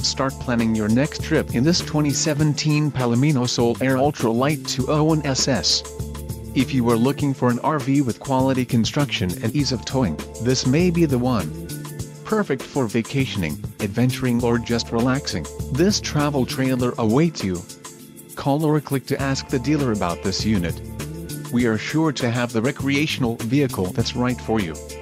Start planning your next trip in this 2017 Palomino SolAire Ultra Lite 201SS. If you are looking for an RV with quality construction and ease of towing, this may be the one. Perfect for vacationing, adventuring or just relaxing, this travel trailer awaits you. Call or click to ask the dealer about this unit. We are sure to have the recreational vehicle that's right for you.